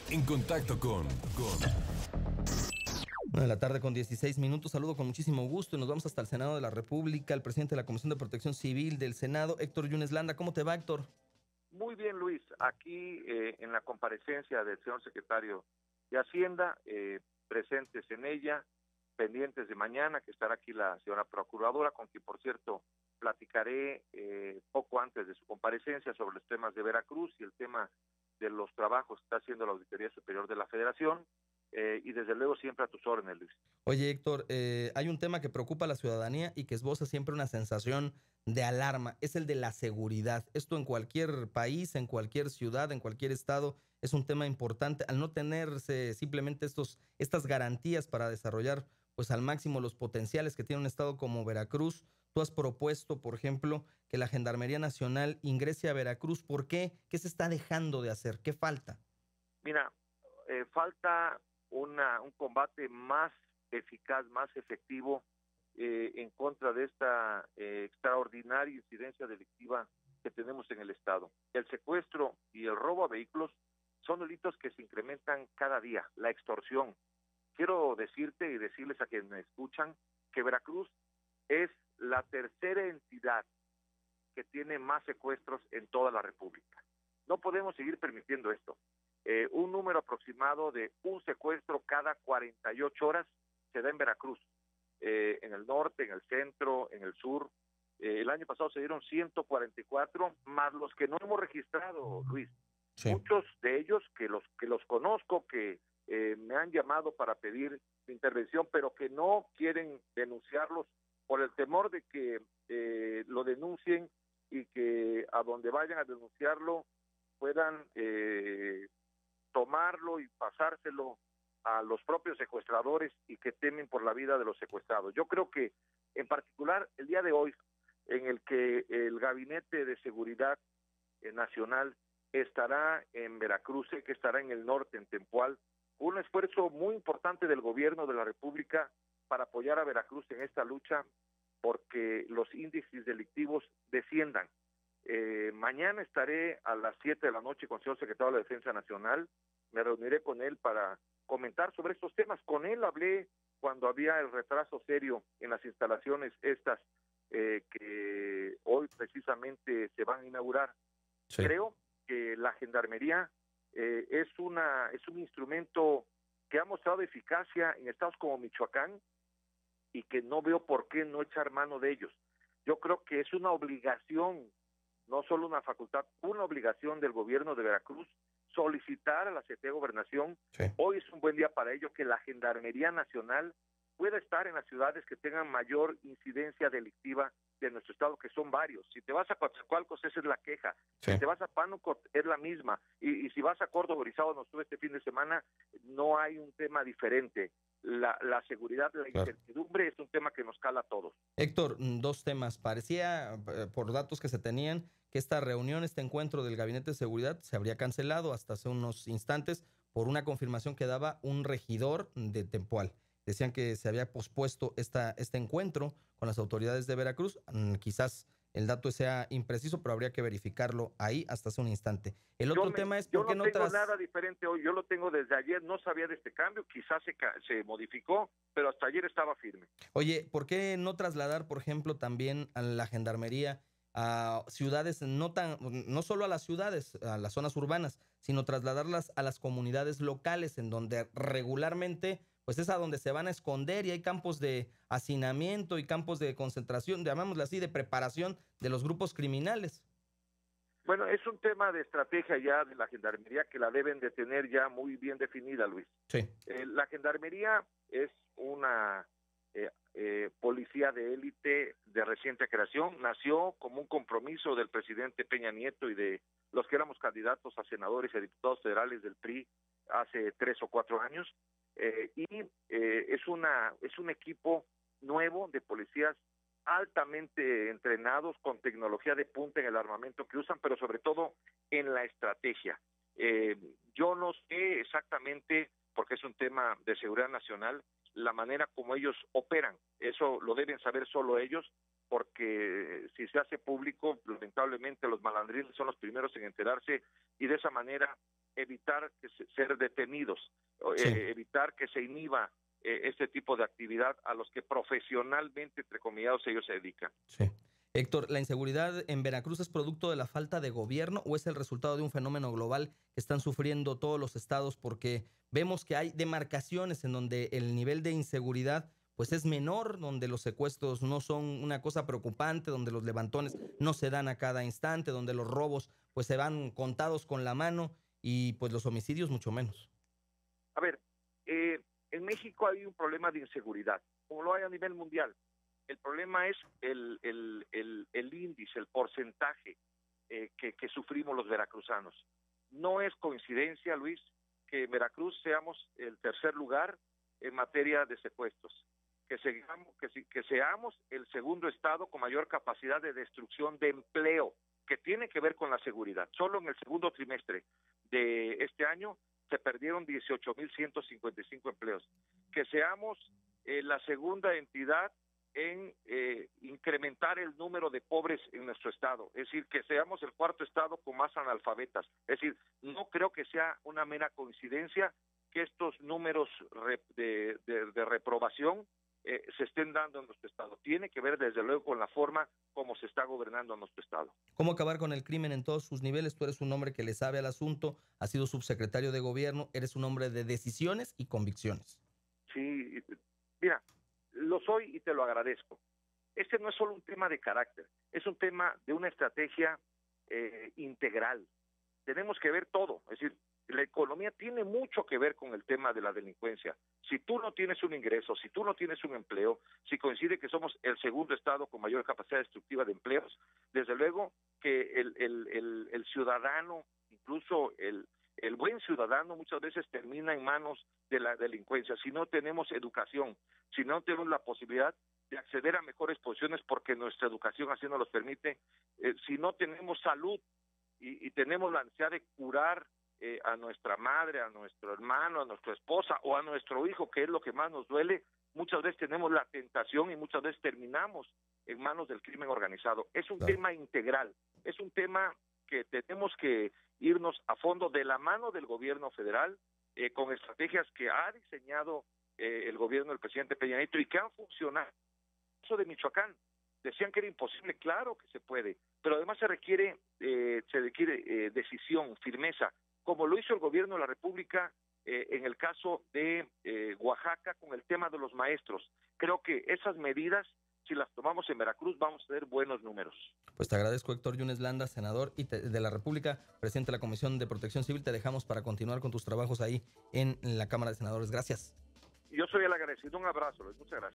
en contacto con... 1 de la tarde con 16 minutos. Saludo con muchísimo gusto y nos vamos hasta el Senado de la República, el presidente de la Comisión de Protección Civil del Senado, Héctor Yunes Landa. ¿Cómo te va, Héctor? Muy bien, Luis. Aquí en la comparecencia del señor secretario de Hacienda, presentes en ella, pendientes de mañana, que estará aquí la señora procuradora, con quien, por cierto, platicaré poco antes de su comparecencia sobre los temas de Veracruz y el tema de los trabajos que está haciendo la Auditoría Superior de la Federación. Y desde luego siempre a tus órdenes, Luis. Oye, Héctor, hay un tema que preocupa a la ciudadanía y que esboza siempre una sensación de alarma, es el de la seguridad. Esto en cualquier país, en cualquier ciudad, en cualquier estado, es un tema importante. Al no tenerse simplemente estas garantías para desarrollar pues al máximo los potenciales que tiene un estado como Veracruz, tú has propuesto, por ejemplo, que la Gendarmería Nacional ingrese a Veracruz. ¿Por qué? ¿Qué se está dejando de hacer? ¿Qué falta? Mira, falta un combate más eficaz, más efectivo en contra de esta extraordinaria incidencia delictiva que tenemos en el Estado. El secuestro y el robo a vehículos son delitos que se incrementan cada día. La extorsión. Quiero decirte y decirles a quienes me escuchan que Veracruz es la tercera entidad que tiene más secuestros en toda la República. No podemos seguir permitiendo esto. Un número aproximado de un secuestro cada 48 horas se da en Veracruz, en el norte, en el centro, en el sur. El año pasado se dieron 144, más los que no hemos registrado, Luis. Sí. Muchos de ellos que los conozco, que me han llamado para pedir intervención, pero que no quieren denunciarlos por el temor de que lo denuncien y que a donde vayan a denunciarlo puedan tomarlo y pasárselo a los propios secuestradores y que temen por la vida de los secuestrados. Yo creo que, en particular, el día de hoy, en el que el Gabinete de Seguridad Nacional estará en Veracruz, que estará en el norte, en Tempual, un esfuerzo muy importante del gobierno de la República para apoyar a Veracruz en esta lucha porque los índices delictivos desciendan. Mañana estaré a las 7 de la noche con el señor secretario de la Defensa Nacional. Me reuniré con él para comentar sobre estos temas. Con él hablé cuando había el retraso serio en las instalaciones estas que hoy precisamente se van a inaugurar. Sí. Creo que la Gendarmería es un instrumento que ha mostrado eficacia en estados como Michoacán y que no veo por qué no echar mano de ellos. Yo creo que es una obligación, no solo una facultad, una obligación del gobierno de Veracruz solicitar a la Secretaría de Gobernación. Sí. Hoy es un buen día para ello, que la Gendarmería Nacional pueda estar en las ciudades que tengan mayor incidencia delictiva de nuestro estado, que son varios. Si te vas a Coatzacoalcos, esa es la queja. Sí. Si te vas a Pánuco, es la misma. Y si vas a Córdoba, Orizaba, donde estuve este fin de semana, no hay un tema diferente. La seguridad, la incertidumbre es un tema que nos cala a todos. Héctor, dos temas. Parecía, por datos que se tenían, que esta reunión, este encuentro del Gabinete de Seguridad se habría cancelado hasta hace unos instantes por una confirmación que daba un regidor de Tempual. Decían que se había pospuesto este encuentro con las autoridades de Veracruz. Quizás el dato sea impreciso, pero habría que verificarlo ahí hasta hace un instante. El otro tema es por qué no tengo nada diferente hoy. Yo lo tengo desde ayer, no sabía de este cambio, quizás se modificó, pero hasta ayer estaba firme. Oye, ¿por qué no trasladar, por ejemplo, también a la Gendarmería a ciudades, no solo a las ciudades, a las zonas urbanas, sino trasladarlas a las comunidades locales, en donde regularmente pues es a donde se van a esconder y hay campos de hacinamiento y campos de concentración, llamámosle así, de preparación de los grupos criminales? Bueno, es un tema de estrategia ya de la Gendarmería que la deben de tener ya muy bien definida, Luis. Sí. La Gendarmería es una policía de élite de reciente creación. Nació como un compromiso del presidente Peña Nieto y de los que éramos candidatos a senadores y a diputados federales del PRI hace 3 o 4 años. Es un equipo nuevo de policías altamente entrenados, con tecnología de punta en el armamento que usan, pero sobre todo en la estrategia. Yo no sé exactamente, porque es un tema de seguridad nacional, la manera como ellos operan. Eso lo deben saber solo ellos, porque si se hace público, lamentablemente los malandrines son los primeros en enterarse y de esa manera evitar ser detenidos, evitar que se inhiba este tipo de actividad a los que profesionalmente, entre comillados, ellos se dedican. Sí. Héctor, ¿la inseguridad en Veracruz es producto de la falta de gobierno o es el resultado de un fenómeno global que están sufriendo todos los estados? Porque vemos que hay demarcaciones en donde el nivel de inseguridad pues es menor, donde los secuestros no son una cosa preocupante, donde los levantones no se dan a cada instante, donde los robos pues se van contados con la mano y pues los homicidios mucho menos. A ver, en México hay un problema de inseguridad, como lo hay a nivel mundial. El problema es el índice, el porcentaje que sufrimos los veracruzanos. No es coincidencia, Luis, que en Veracruz seamos el tercer lugar en materia de secuestros, que seamos el segundo estado con mayor capacidad de destrucción de empleo, que tiene que ver con la seguridad. Solo en el segundo trimestre de este año se perdieron 18,155 empleos. Que seamos la segunda entidad en incrementar el número de pobres en nuestro estado, es decir, que seamos el cuarto estado con más analfabetas. Es decir, no creo que sea una mera coincidencia que estos números de reprobación se estén dando en nuestro estado. Tiene que ver desde luego con la forma como se está gobernando en nuestro estado. ¿Cómo acabar con el crimen en todos sus niveles? Tú eres un hombre que le sabe al asunto, has sido subsecretario de gobierno, eres un hombre de decisiones y convicciones. Sí, mira, lo soy y te lo agradezco. Este no es solo un tema de carácter, es un tema de una estrategia integral. Tenemos que ver todo, es decir, la economía tiene mucho que ver con el tema de la delincuencia. Si tú no tienes un ingreso, si tú no tienes un empleo, si coincide que somos el segundo estado con mayor capacidad destructiva de empleos, desde luego que el ciudadano, incluso el buen ciudadano, muchas veces termina en manos de la delincuencia. Si no tenemos educación, si no tenemos la posibilidad de acceder a mejores posiciones porque nuestra educación así nos los permite, si no tenemos salud y tenemos la necesidad de curar a nuestra madre, a nuestro hermano, a nuestra esposa o a nuestro hijo, que es lo que más nos duele, muchas veces tenemos la tentación y muchas veces terminamos en manos del crimen organizado. Es un tema integral, es un tema que tenemos que irnos a fondo de la mano del gobierno federal, con estrategias que ha diseñado el gobierno del presidente Peña Nieto y que han funcionado. Eso de Michoacán, decían que era imposible, claro que se puede, pero además se requiere decisión, firmeza, como lo hizo el gobierno de la República en el caso de Oaxaca con el tema de los maestros. Creo que esas medidas, si las tomamos en Veracruz, vamos a tener buenos números. Pues te agradezco, Héctor Yunes Landa, senador de la República, presidente de la Comisión de Protección Civil. Te dejamos para continuar con tus trabajos ahí en la Cámara de Senadores. Gracias. Yo soy el agradecido. Un abrazo, Luis. Muchas gracias.